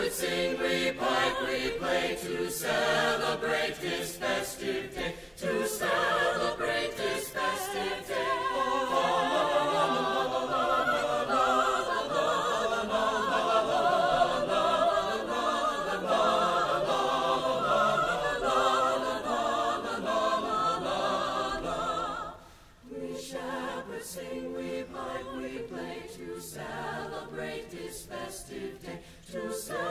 shepherds sing, we pipe, we play, to celebrate this festive day, to celebrate this festive day. Sing, we pipe, we play, to celebrate this festive day, to celebrate